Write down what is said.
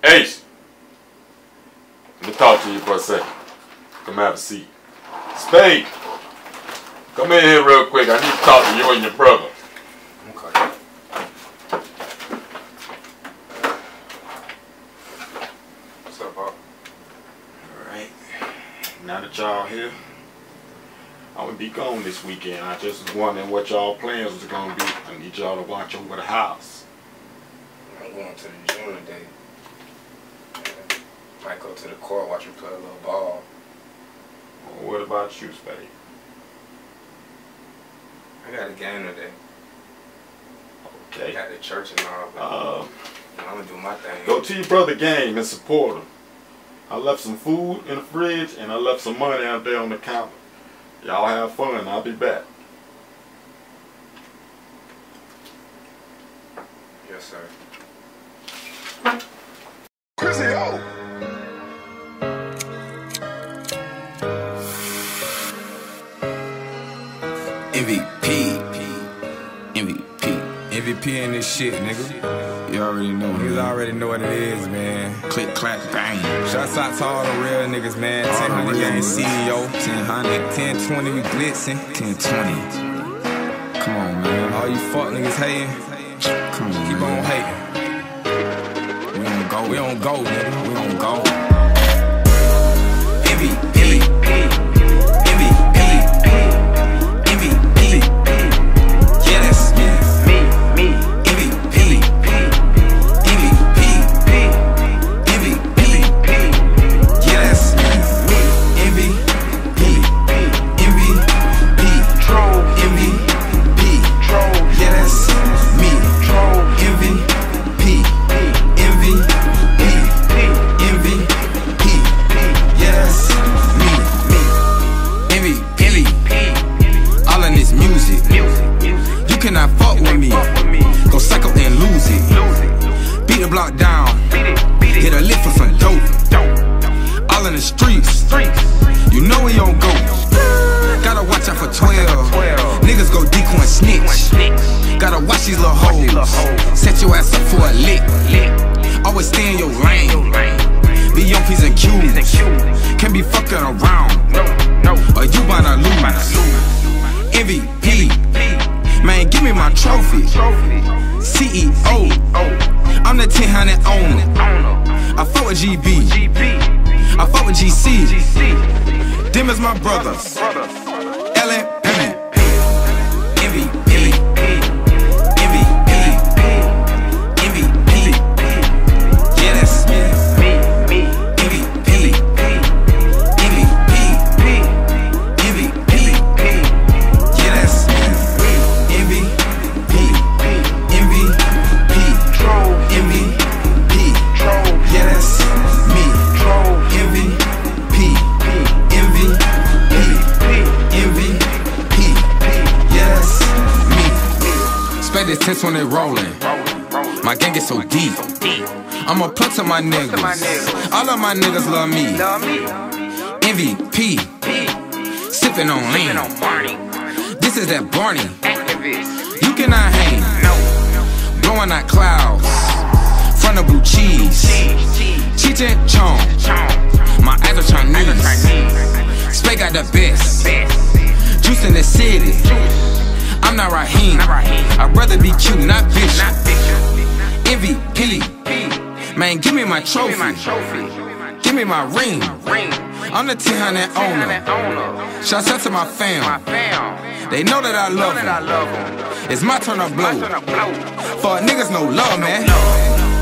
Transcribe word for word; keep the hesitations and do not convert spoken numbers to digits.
Ace, let me talk to you for a second. Come have a seat. Spade, come in here real quick. I need to talk to you and your brother. Okay. What's up, Bob? Alright. Now that y'all here, I'm gonna be gone this weekend. I just was wondering what y'all plans was gonna be. I need y'all to watch over the house. I'm going to the gym today. Might go to the court, watch him play a little ball. Well, what about you, Spade? I got a game today. Okay. I got the church and all, but Uh, I'm gonna do my thing. go to your brother's game and support him. I left some food in the fridge and I left some money out there on the counter. Y'all have fun. I'll be back. Yes, sir. Chrissy, yo! M V P, M V P, M V P in this shit, nigga. You already know, niggas already know what it is, man. Click, clap, bang. Shouts out to all the real niggas, man. ten hundred gang C E O, ten hundred, ten twenty we blitzing, ten twenty. Come on, man. All you fuck niggas hating, come on, keep on hating. We don't go, we don't go, nigga. We don't go. M V P. Block down, hit a lick for some dope. All in the streets, you know we on go. Gotta watch out for twelve. Niggas go decoy and snitch. Gotta watch these little hoes. Set your ass up for a lick. Always stay in your lane. Be on P's and Q's. Can't be fucking around, or you bound to lose. M V P, man, give me my trophy. C E O, I'm the ten hundred owner. I fuck with G B, I fuck with G C. Them is my brothers. L M P, M V P, M V P, M V P. Yeah, that's me. M V P, M V P, M V P. Yeah, that's me. M V P, M V P, M V P. Yeah, that's me. M V P, M V P, M V P. Yeah, that's me. Spend this tense when they rollin'. My gang get so deep. I'ma plug to my niggas. All of my niggas love me. M V P, sippin' on lean. This is that Barney. You cannot hang. Blowing out clouds. Front of blue cheese. Cheech and Chong. My eyes are Chinese. Spade got the best. Juice in the city. I'm not Raheem. I'd rather be cute, not bitch. M V P. Man, give me my trophy. Give me my ring. I'm the ten hundred owner. Shouts out to my fam. They know that I love them. It's my turn to blow. For niggas no love, man.